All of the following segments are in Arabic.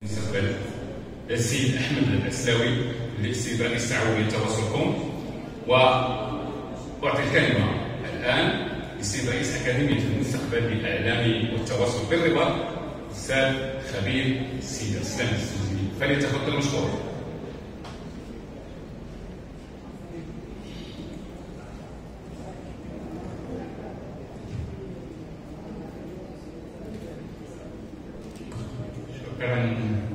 المستقبل السيد احمد الاسلاوي السيد رئيس تعاونيه تواصلكم، واعطي الكلمه الان للسيد رئيس اكاديميه المستقبل للاعلام والتواصل بالرباط الاستاذ خبير السيد اسلام السوزي، فليتفضل مشكورا. شكرا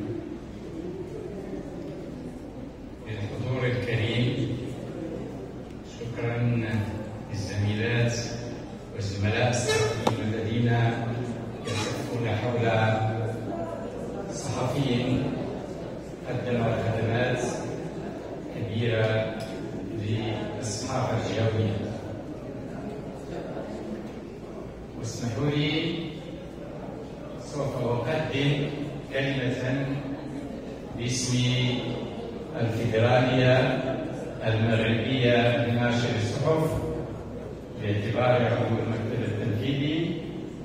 للحضور الكريم، شكرا للزميلات والزملاء الصحفيين الذين يلتفون حول صحفي قدم خدمات كبيرة للصحافة الجهوية. واسمحوا لي سوف أقدم كلمة باسم الفيدرالية المغربية لناشر الصحف باعتبار عضو المكتب التنفيذي،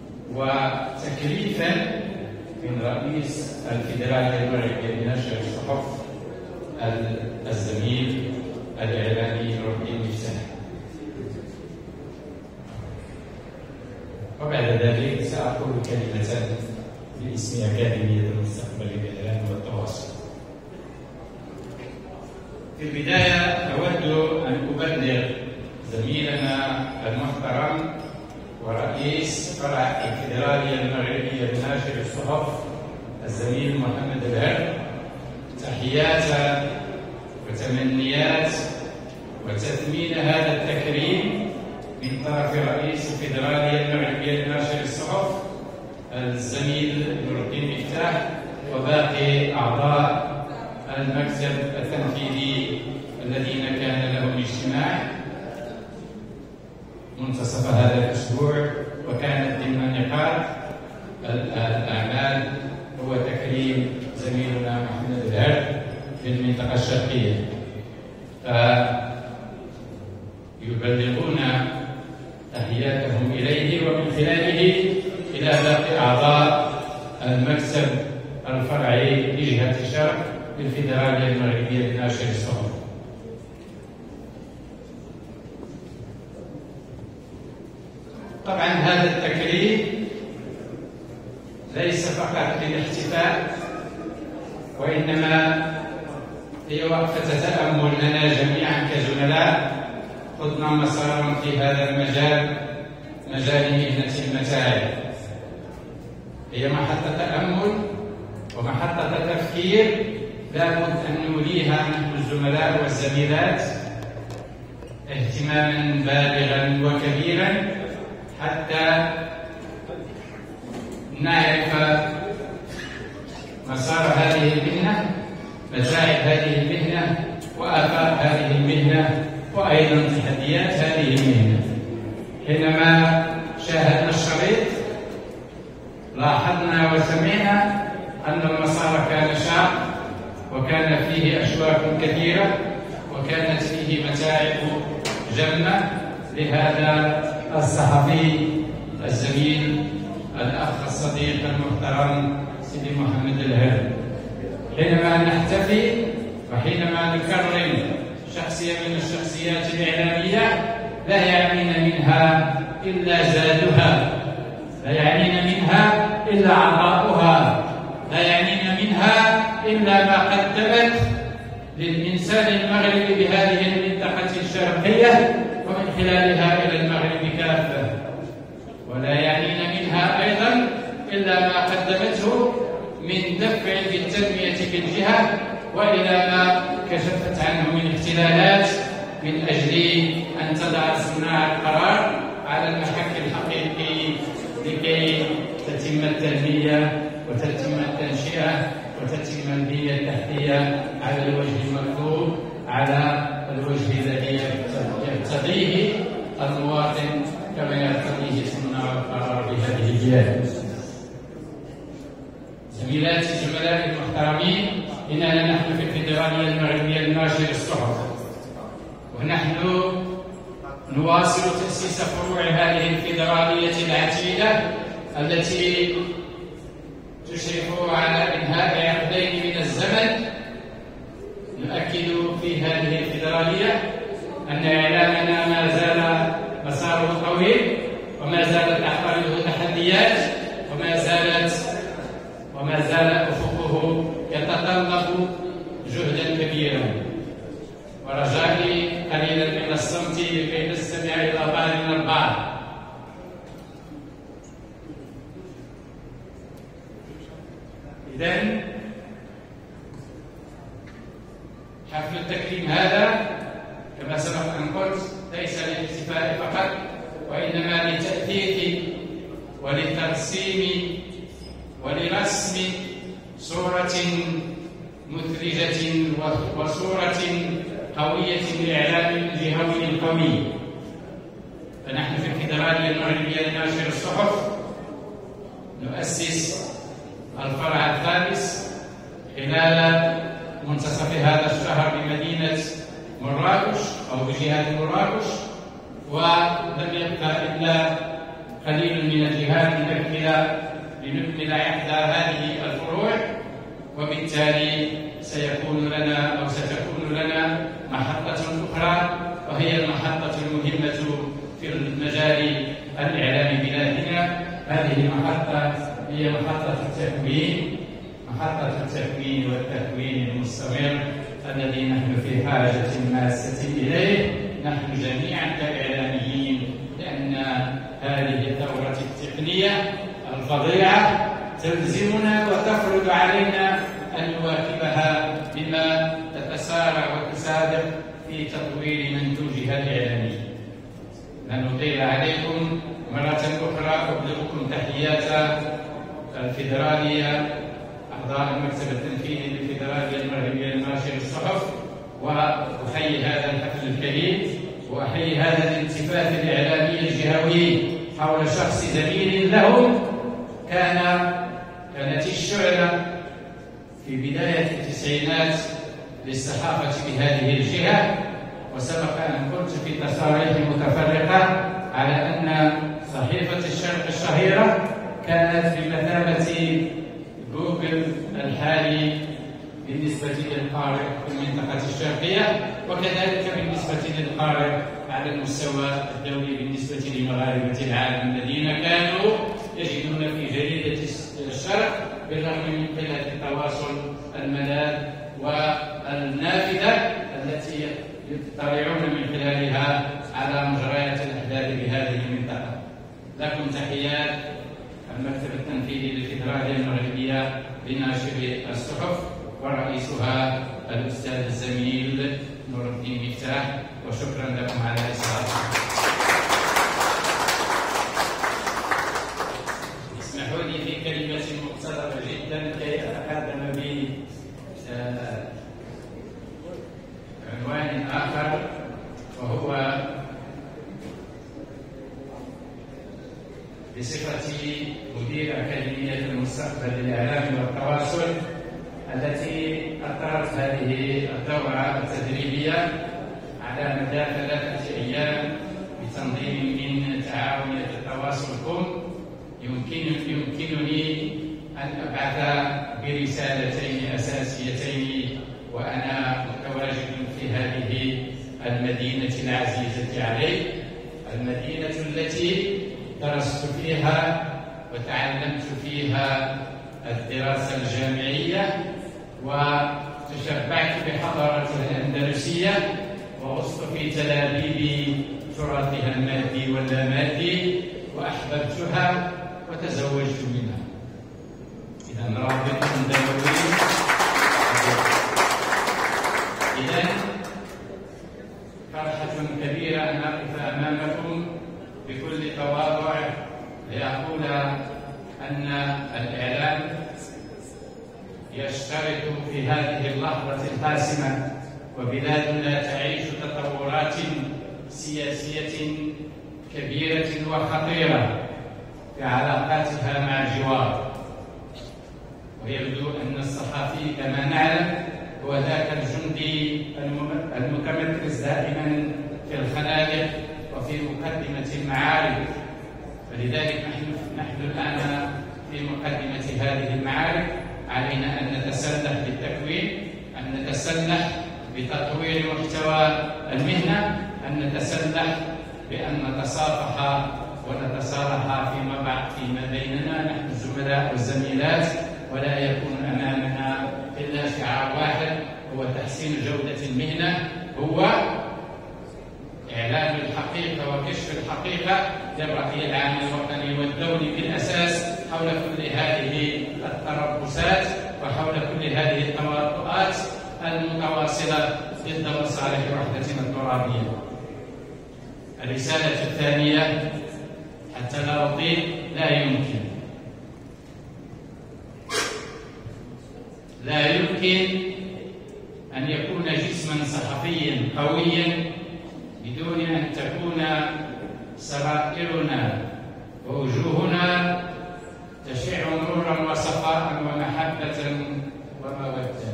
وتكليفا من رئيس الفيدرالية المغربية لنشر الصحف الزميل الإعلامي نور الدين مفتاح. وبعد ذلك سأقول كلمة باسم أكاديمية المستقبل للإعلام والتواصل. في البداية أود أن أبلغ زميلنا المحترم ورئيس فرع الفيدرالية المغربية لناشر الصحف الزميل محمد الهر تحيات وتمنيات وتثمين هذا التكريم من طرف رئيس الفيدرالية المغربية لناشر الصحف الزميل نور الدين مفتاح وباقي أعضاء المكتب التنفيذي الذين كان لهم اجتماع منتصف هذا الأسبوع، وكانت ضمن نقاط الأعمال هو تكريم زميلنا محمد الهر في المنطقة الشرقية، فيبلغون تحياتهم إليه ومن خلاله إلى باقي أعضاء المكتب الفرعي لجهة الشرق للفيدرالية المغربية لناشر الصحف. طبعا هذا التكريم ليس فقط للاحتفاء، وإنما هي وقفة تأمل لنا جميعا كزملاء خضنا مسارا في هذا المجال، مجال مهنة المتاعب. هي محطة تأمل ومحطة تفكير لابد أن نوليها نحن الزملاء والزميلات اهتماما بالغا وكبيرا حتى نعرف مسار هذه المهنة، متاعب هذه المهنة، وآفاق هذه المهنة، وأيضا تحديات هذه المهنة. حينما شاهدنا الشريط لاحظنا وسمعنا أن المسار كان شاق، وكان فيه أشواك كثيرة، وكانت فيه متاعب جمة لهذا الصحفي الزميل الأخ الصديق المحترم سيدي محمد الهر. حينما نحتفي وحينما نكرم شخصية من الشخصيات الإعلامية لا يعنينا منها إلا زادها، لا يعنينا منها إلا عطاؤها، لا يعنينا منها إلا ما قدمت للإنسان المغربي بهذه المنطقة الشرقية ومن خلالها إلى المغرب كافة، ولا يعنينا منها أيضا إلا ما قدمته من دفع بالتنمية في الجهة وإلى ما كشفت عنه من اختلالات من أجل أن تضع صناع القرار على المحك الحقيقي لكي تتم التنمية وتتم التنشئة وتتم البنية التحتية على الوجه المطلوب، على الوجه الذي يقتضيه المواطن كما يقتضيه صناع القرار بهذه البلاد. زميلاتي زملائي المحترمين، إننا نحن في الفيدرالية المغربية لناشر الصحف، ونحن نواصل تأسيس فروع هذه الفيدرالية العتيدة التي تشرف على إنهاء عقدين أفقه يتطلب جهدا كبيرا، ورجائي قليلا من الصمت لكي نستمع إلى بعضنا البعض. إذن حفل التكريم هذا كما سبق أن قلت ليس للاحتفاء فقط، وإنما للتأثيث وللترسيم ولرسم صورة مثلجة وصورة قوية للإعلام الجهوي القوي. فنحن في الفيدرالية المغربية لنشر الصحف نؤسس الفرع الخامس خلال منتصف هذا الشهر بمدينة مراكش أو بجهة مراكش، ولم يبقى إلا قليل من الجهات لنكمل إحدى هذه الفروع، وبالتالي ستكون لنا محطة أخرى، وهي المحطة المهمة في المجال الإعلامي بلادنا. هذه المحطة هي محطة التكوين والتكوين المستمر الذي نحن في حاجة ماسة إليه نحن جميعا كإعلاميين، لأن هذه الثورة التقنية الفظيعة تلزمنا وتفرض علينا أن نواكبها بما تتسارع وتسابق في تطوير منتوجها الإعلامي. لن أطيل عليكم مرة أخرى، أبلغكم تحيات الفيدرالية، أعضاء المكتب التنفيذي للفيدرالية المغربية لنشر الصحف، وأحيي هذا الحفل الكريم، وأحيي هذا الالتفاف الإعلامي الجهوي حول شخص زميل لهم كانت الشعلة في بداية التسعينات للصحافة بهذه الجهة. وسبق أن قلت في تصاريح متفرقة على أن صحيفة الشرق الشهيرة كانت بمثابة جوجل الحالي بالنسبة للقارئ في المنطقة الشرقية، وكذلك بالنسبة للقارئ على المستوى الدولي بالنسبة لمغاربة العالم الذين كانوا يجدون في جريدة الشرق بالرغم من قلة التواصل الملاذ والنافذة التي يطلعون من خلالها على مجريات الأحداث بهذه المنطقة. لكم تحيات المكتب التنفيذي للفيدرالية المغربية لناشر الصحف ورئيسها الأستاذ الزميل نور الدين مفتاح، وشكرا لكم على إصغائكم. اسمحوا لي في كلمة مقتصرة جدا كي أتقدم بعنوان آخر، وهو بصفتي مدير أكاديمية المستقبل للإعلام والتواصل التي أطرت هذه الدورة التدريبية على مدى 3 أيام بتنظيم من تعاونية التواصل كوم. يمكنني أن أبعث برسالتين أساسيتين وأنا متواجد في هذه المدينة العزيزة علي، المدينة التي درست فيها وتعلمت فيها الدراسة الجامعية، وتشبعت بحضارتها الأندلسية، وغصت في تلابيب تراثها المادي واللامادي، وأحببتها وتزوجت منها. إذا رابط دموي. إذا فرحة كبيرة أن أقف أمامكم بكل تواضع لأقول أن الإعلام يشترك في هذه اللحظة الحاسمة، وبلادنا تعيش تطورات سياسية كبيرة وخطيرة في علاقاتها مع الجوار. ويبدو أن الصحفي كما نعلم هو ذاك الجندي المتمركز دائما في الخنادق وفي مقدمة المعارك، فلذلك نحن الآن في مقدمة هذه المعارك. علينا أن نتسلح بالتكوين، أن نتسلح بتطوير محتوى المهنة، أن نتسلح بأن نتصافح ونتصالح فيما بيننا نحن الزملاء والزميلات ولا يكون أمامنا إلا شعار واحد هو تحسين جودة المهنة، هو إعلان الحقيقة وكشف الحقيقة للرأي العام الوطني والدولي بالأساس حول كل هذه التربصات وحول كل هذه التواطؤات المتواصلة ضد مصالح وحدتنا الترابية. الرسالة الثانية حتى لا أطيل، لا يمكن أن يكون جسما صحفيا قويا بدون أن تكون سرائرنا ووجوهنا تشع نورا وصفاء ومحبة ومودة.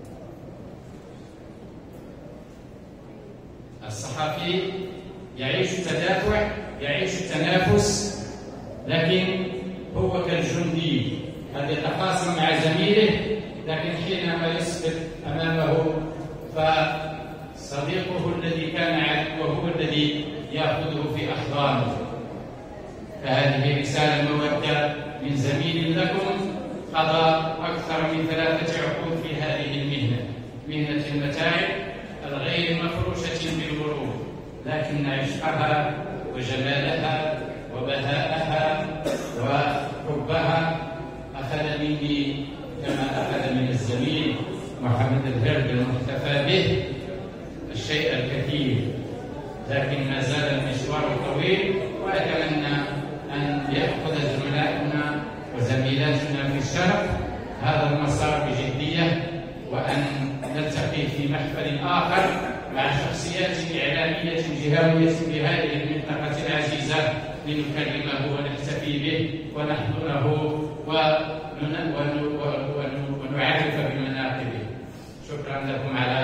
الصحفي يعيش التدافع، يعيش التنافس، لكن هو كالجندي قد يتخاصم مع زميله، لكن حينما يسقط أمامه فصديقه الذي كان عدوه هو الذي يأخذه في أحضانه. فهذه رسالة مودة من زميل لكم قضى أكثر من 3 عقود في هذه المهنة، مهنة المتاعب الغير مفروشة بالورود، لكن عشقها وجمالها وبهاءها وحبها أخذ مني كما أخذ من الزميل محمد الهرب المحتفى به الشيء الكثير، لكن ما زال المشوار طويل، وأتمنى أن يأخذ زملائنا وزميلاتنا في الشرف هذا المسار بجدية، وأن نلتقي في محفل آخر مع شخصيات إعلامية جهوية بهذه المنطقة العزيزة لنكرمه ونحتفي به ونحضنه ونعرف بمناقبه. شكرا لكم على